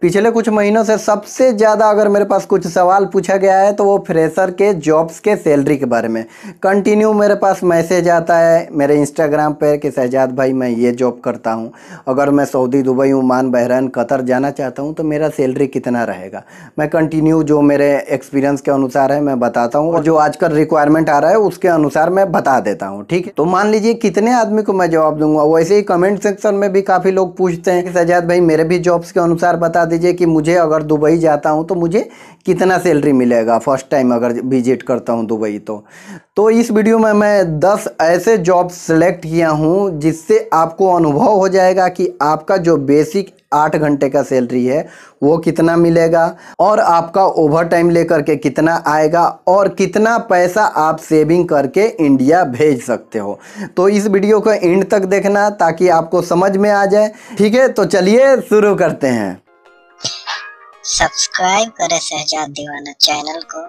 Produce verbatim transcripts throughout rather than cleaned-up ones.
पिछले कुछ महीनों से सबसे ज़्यादा अगर मेरे पास कुछ सवाल पूछा गया है तो वो फ्रेशर के जॉब्स के सैलरी के बारे में। कंटिन्यू मेरे पास मैसेज आता है मेरे इंस्टाग्राम पे कि सहजाद भाई मैं ये जॉब करता हूँ, अगर मैं Saudi, Dubai, Oman, Bahrain, Qatar जाना चाहता हूँ तो मेरा सैलरी कितना रहेगा। मैं कंटिन्यू जो मेरे एक्सपीरियंस के अनुसार है मैं बताता हूँ और जो आजकल रिक्वायरमेंट आ रहा है उसके अनुसार मैं बता देता हूँ। ठीक है, तो मान लीजिए कितने आदमी को मैं जवाब दूंगा। वैसे ही कमेंट सेक्शन में भी काफ़ी लोग पूछते हैं कि सहजाद भाई मेरे भी जॉब्स के अनुसार बता दीजिए कि मुझे अगर दुबई जाता हूं तो मुझे कितना सैलरी मिलेगा फर्स्ट टाइम अगर विजिट करता हूं दुबई। तो तो इस वीडियो में मैं दस ऐसे जॉब सेलेक्ट किया हूं जिससे आपको अनुभव हो जाएगा कि आपका जो बेसिक आठ घंटे का सैलरी है वो कितना मिलेगा और आपका ओवर टाइम लेकर के कितना आएगा और कितना पैसा आप सेविंग करके इंडिया भेज सकते हो। तो इस वीडियो को एंड तक देखना ताकि आपको समझ में आ जाए। ठीक है, तो चलिए शुरू करते हैं। सब्सक्राइब करें सहजाद दीवाना चैनल को,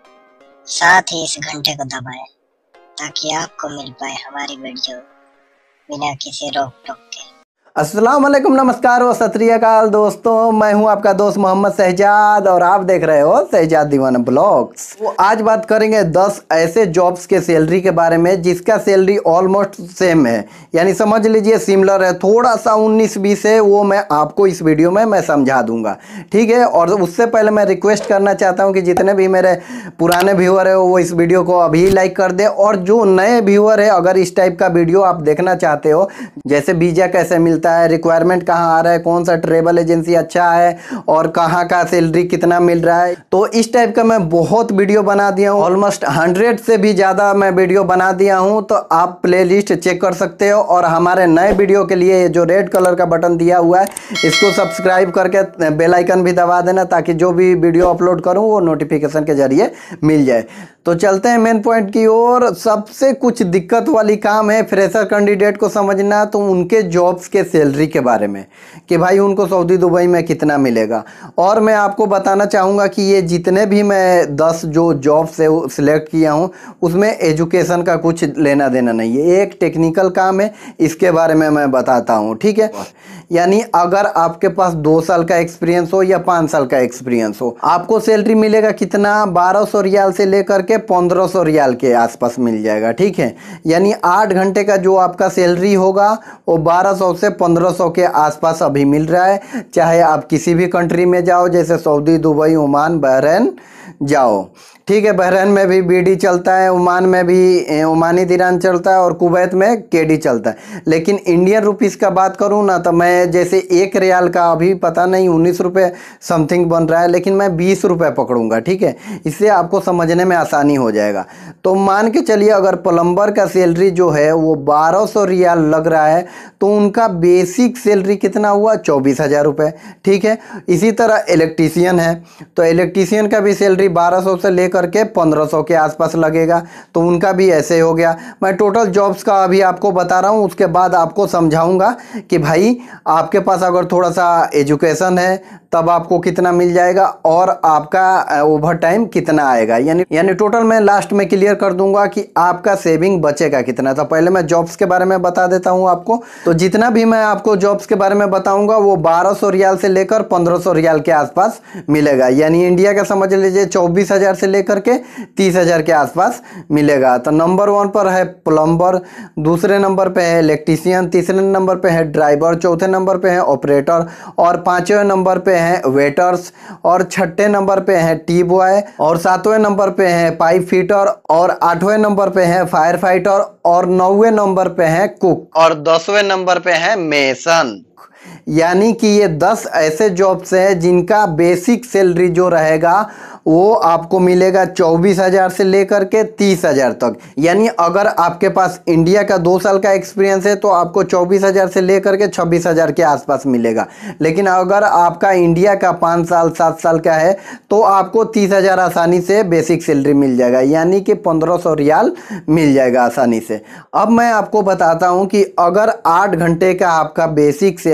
साथ ही इस घंटे को दबाएं ताकि आपको मिल पाए हमारी वीडियो बिना किसी रोक टोक के। अस्सलाम वालेकुम, नमस्कार व सत श्री अकाल दोस्तों, मैं हूं आपका दोस्त मोहम्मद सहजाद और आप देख रहे हो सहजाद दीवाना ब्लॉग्स। तो आज बात करेंगे दस ऐसे जॉब्स के सैलरी के बारे में जिसका सैलरी ऑलमोस्ट सेम है, यानी समझ लीजिए सिमिलर है, थोड़ा सा उन्नीस बीस है, वो मैं आपको इस वीडियो में मैं समझा दूंगा। ठीक है, और उससे पहले मैं रिक्वेस्ट करना चाहता हूँ कि जितने भी मेरे पुराने व्यूअर है वो इस वीडियो को अभी लाइक कर दे, और जो नए व्यूअर है अगर इस टाइप का वीडियो आप देखना चाहते हो, जैसे वीजा कैसे मिलता है, रिक्वायरमेंट कहाँ आ रहा है, कौन सा ट्रेवल एजेंसी अच्छा है और कहाँ का सैलरी कितना मिल रहा है, तो इस टाइप का मैं बहुत वीडियो बना दिया हूँ। ऑलमोस्ट हंड्रेड से भी ज़्यादा मैं वीडियो बना दिया हूँ, तो आप प्लेलिस्ट चेक कर सकते हो। और हमारे नए वीडियो के लिए जो रेड कलर का बटन दिया हुआ है इसको सब्सक्राइब करके बेल आइकन भी दबा देना ताकि जो भी वीडियो अपलोड करूँ वो नोटिफिकेशन के जरिए मिल जाए। तो चलते हैं मेन पॉइंट की ओर। सबसे कुछ दिक्कत वाली काम है फ्रेशर कैंडिडेट को समझना, तो उनके जॉब्स के सैलरी के बारे में कि भाई उनको सऊदी दुबई में कितना मिलेगा। और मैं आपको बताना चाहूँगा कि ये जितने भी मैं दस जो जॉब से सिलेक्ट किया हूँ उसमें एजुकेशन का कुछ लेना देना नहीं है, एक टेक्निकल काम है, इसके बारे में मैं बताता हूँ। ठीक है, यानी अगर आपके पास दो साल का एक्सपीरियंस हो या पाँच साल का एक्सपीरियंस हो, आपको सैलरी मिलेगा कितना, बारह सौ रियाल से लेकर के पंद्रह सौ रियाल के आसपास मिल जाएगा। ठीक है, यानी आठ घंटे का जो आपका सैलरी होगा वो बारह सौ से पंद्रह सौ के आसपास अभी मिल रहा है। चाहे आप किसी भी कंट्री में जाओ, जैसे सऊदी, दुबई, ओमान, बहरीन जाओ। ठीक है, बहरीन में भी बीडी चलता है, ओमान में भी ओमानी दिरान चलता है और कुवैत में केडी चलता है। लेकिन इंडियन रुपीस का बात करूँ ना तो मैं जैसे एक रियाल का अभी पता नहीं उन्नीस रुपये समथिंग बन रहा है, लेकिन मैं बीस रुपये पकड़ूंगा। ठीक है, इससे आपको समझने में आसानी हो जाएगा। तो मान के चलिए अगर प्लम्बर का सैलरी जो है वो बारह सौ रियाल लग रहा है तो उनका बेसिक सैलरी कितना हुआ, चौबीस हज़ार रुपये। ठीक है, इसी तरह इलेक्ट्रीशियन है तो इलेक्ट्रीशियन का भी सैलरी बारह सौ से लेकर करके पंद्रह सौ के आसपास लगेगा, तो उनका भी ऐसे हो गया। मैं टोटल जॉब्स का अभी आपको बता रहा हूं, उसके बाद आपको समझाऊंगा कि भाई आपके पास अगर थोड़ा सा एजुकेशन है तब आपको कितना मिल जाएगा और आपका ओवर टाइम कितना आएगा, यानी यानी टोटल मैं लास्ट में क्लियर कर दूंगा कि आपका सेविंग बचेगा कितना। तो पहले मैं जॉब्स के बारे में बता देता हूं आपको। तो जितना भी मैं आपको जॉब्स के बारे में बताऊंगा वो बारह सौ रियाल से लेकर पंद्रह सौ रियाल के आसपास मिलेगा, यानी इंडिया का समझ लीजिए चौबीस हजार से लेकर के तीस हजार के आसपास मिलेगा। तो नंबर वन पर है प्लम्बर, दूसरे नंबर पे है इलेक्ट्रीशियन, तीसरे नंबर पे है ड्राइवर, चौथे नंबर पे है ऑपरेटर और पांचवें नंबर पे है वेटर्स और छठे नंबर पे है टी बॉय और सातवें नंबर पे है पाइप फिटर और आठवें नंबर पे है फायर फाइटर और नौवें नंबर पे है कुक और दसवें नंबर पे है मेसन। यानी कि ये दस ऐसे जॉब्स हैं जिनका बेसिक सैलरी जो रहेगा वो आपको मिलेगा चौबीस हजार से लेकर के तीस हजार तक। यानी अगर आपके पास इंडिया का दो साल का एक्सपीरियंस है तो आपको चौबीस हजार से लेकर के छब्बीस हजार के आसपास मिलेगा, लेकिन अगर आपका इंडिया का पाँच साल सात साल का है तो आपको तीस हजार आसानी से बेसिक सैलरी मिल जाएगा, यानी कि पंद्रह सौ रियाल मिल जाएगा आसानी से। अब मैं आपको बताता हूँ कि अगर आठ घंटे का आपका बेसिक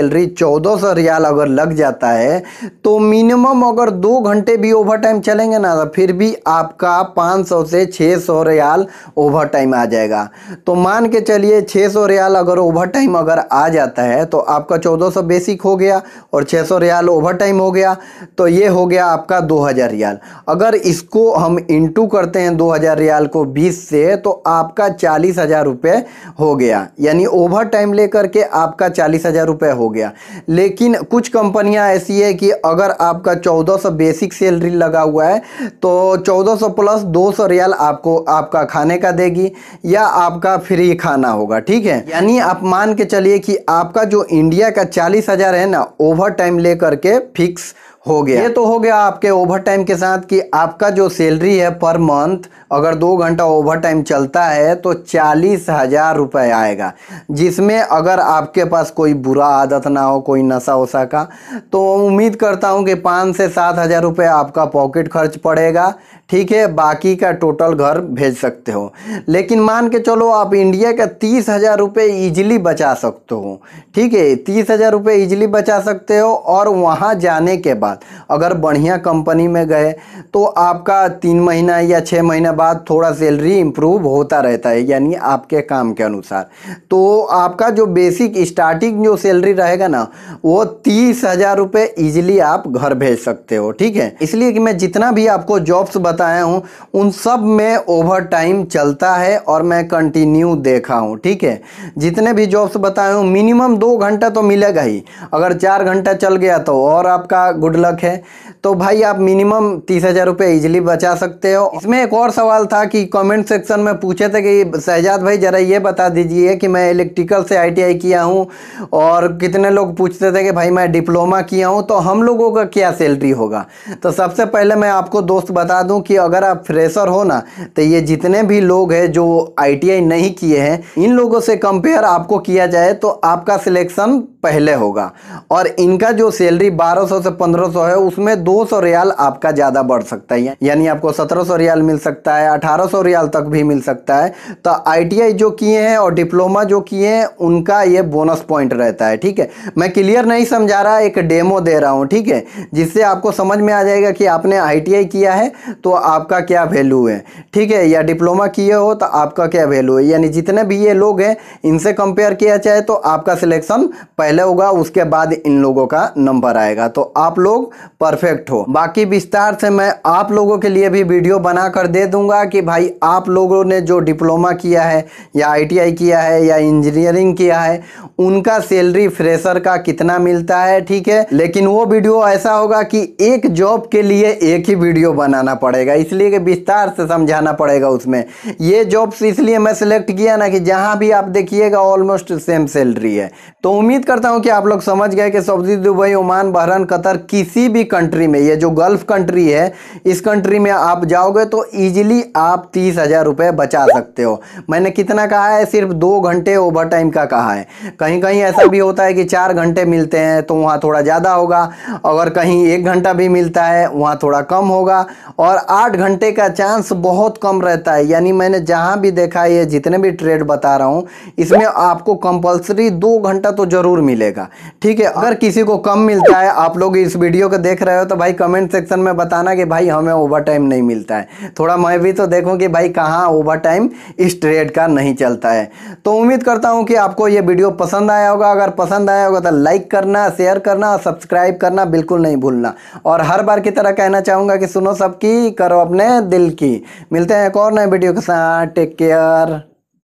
सैलरी चौदह सौ रियाल अगर लग जाता है तो मिनिमम अगर दो घंटे भी ओवर टाइम चलेंगे ना तो फिर भी आपका पाँच सौ से छः सौ रियाल ओवर टाइम आ जाएगा। तो मान के चलिए छः सौ रियाल अगर ओवर टाइम अगर आ जाता है तो आपका चौदह सौ बेसिक हो गया और छः सौ रियाल ओवर टाइम हो गया, तो ये हो गया आपका दो हज़ार रियाल। अगर इसको हम इंटू करते हैं दो हज़ार रियाल को बीस से तो आपका चालीस हज़ार रुपये हो गया, यानी ओवर टाइम लेकर के आपका चालीस हज़ार रुपये हो गया। लेकिन कुछ कंपनियां ऐसी है कि अगर आपका चौदह सौ बेसिक सैलरी लगा हुआ है तो चौदह सौ प्लस दो सौ रियाल आपको आपका खाने का देगी या आपका फ्री खाना होगा, ठीक है। यानी आप मान के चलिए कि आपका जो इंडिया का चालीस हज़ार है ना ओवर टाइम लेकर के फिक्स हो गया। ये तो हो गया आपके ओवर टाइम के साथ कि आपका जो सैलरी है पर मंथ अगर दो घंटा ओवर टाइम चलता है तो चालीस हजार रुपये आएगा, जिसमें अगर आपके पास कोई बुरा आदत ना हो, कोई नशा वशा का, तो उम्मीद करता हूँ कि पाँच से सात हजार रुपये आपका पॉकेट खर्च पड़ेगा, ठीक है। बाकी का टोटल घर भेज सकते हो। लेकिन मान के चलो आप इंडिया का तीस हजार रुपये ईजिली बचा सकते हो, ठीक है। तीस हजार रुपये ईजिली बचा सकते हो और वहाँ जाने के बाद अगर बढ़िया कंपनी में गए तो आपका तीन महीना या छः महीना बाद थोड़ा सैलरी इम्प्रूव होता रहता है, यानी आपके काम के अनुसार। तो आपका जो बेसिक स्टार्टिंग जो सैलरी रहेगा ना वो तीस हजार रुपये ईजिली आप घर भेज सकते हो, ठीक है। इसलिए कि मैं जितना भी आपको जॉब्स बताया हूँ उन सब में ओवर टाइम चलता है और मैं कंटिन्यू देखा हूँ, ठीक है। जितने भी जॉब्स बताए हूँ मिनिमम दो घंटा तो मिलेगा ही, अगर चार घंटा चल गया तो और आपका गुड लक है। तो भाई आप मिनिमम तीस हजार रुपये ईजिली बचा सकते हो। इसमें एक और सवाल था कि कमेंट सेक्शन में पूछे थे कि शहजाद भाई ज़रा ये बता दीजिए कि मैं इलेक्ट्रिकल से आईटीआई किया हूँ, और कितने लोग पूछते थे कि भाई मैं डिप्लोमा किया हूँ, तो हम लोगों का क्या सैलरी होगा। तो सबसे पहले मैं आपको दोस्त बता दूं कि अगर आप फ्रेशर हो ना तो ये जितने भी लोग हैं जो आईटीआई नहीं किए हैं इन लोगों से कंपेयर आपको किया जाए तो आपका सिलेक्शन पहले होगा, और इनका जो सैलरी बारह सौ से पंद्रह सौ है उसमें दो सौ रियाल आपका ज़्यादा बढ़ सकता है, यानी आपको सत्रह सौ रियाल मिल सकता है, अठारह सौ रियाल तक भी मिल सकता है। तो आईटीआई जो किए हैं और डिप्लोमा जो किए हैं उनका ये बोनस पॉइंट रहता है, ठीक है। मैं क्लियर नहीं समझा रहा, एक डेमो दे रहा हूँ, ठीक है, जिससे आपको समझ में आ जाएगा कि आपने आईटीआई किया है तो आपका क्या वैल्यू है, ठीक है, या डिप्लोमा किए हो तो आपका क्या वैल्यू है। यानी जितने भी ये लोग हैं इनसे कंपेयर किया जाए तो आपका सिलेक्शन पहले होगा, उसके बाद इन लोगों का नंबर आएगा। तो आप लोग परफेक्ट हो। बाकी विस्तार से मैं आप लोगों के लिए भी वीडियो बना कर दे दूंगा कि भाई आप लोगों ने जो डिप्लोमा किया है या आईटीआई किया है या इंजीनियरिंग किया है उनका सैलरी फ्रेशर का कितना मिलता है, ठीक है। लेकिन वो वीडियो ऐसा होगा कि एक जॉब के लिए एक ही वीडियो बनाना पड़ेगा, इसलिए कि विस्तार से समझाना पड़ेगा उसमें। ये जॉब्स इसलिए मैं सिलेक्ट किया ना कि जहां भी आप देखिएगा ऑलमोस्ट सेम सैलरी है। तो उम्मीद करता हूं कि आप लोग समझ गए कि Saudi, Dubai, Oman, Bahrain, Qatar, किसी भी कंट्री में, ये जो गल्फ कंट्री है इस कंट्री में आप जाओगे तो ईजिली आप तीस हजार रुपये बचा सकते हो। मैंने कितना कहा है, सिर्फ दो घंटे ओवर टाइम का कहा है। कहीं कहीं ऐसा भी होता है कि चार घंटे मिलते हैं तो वहाँ थोड़ा ज़्यादा होगा, अगर कहीं एक घंटा भी मिलता है वहाँ थोड़ा कम होगा, और आठ घंटे का चांस बहुत कम रहता है। यानी मैंने जहाँ भी देखा है, ये जितने भी ट्रेड बता रहा हूँ इसमें आपको कंपलसरी दो घंटा तो ज़रूर मिलेगा, ठीक है। अगर किसी को कम मिलता है, आप लोग इस वीडियो को देख रहे हो तो भाई कमेंट सेक्शन में बताना कि भाई हमें ओवर टाइम नहीं मिलता है, थोड़ा मैं भी तो देखूँ कि भाई कहाँ ओवर टाइम इस ट्रेड का नहीं चलता है। तो उम्मीद करता हूँ कि आपको ये वीडियो पसंद आया होगा। अगर पसंद आया होगा तो लाइक करना, शेयर करना, सब्सक्राइब करना बिल्कुल नहीं भूलना। और हर बार की तरह कहना चाहूँगा कि सुनो सबकी, करो अपने दिल की। मिलते हैं एक और नए वीडियो के साथ। Take care.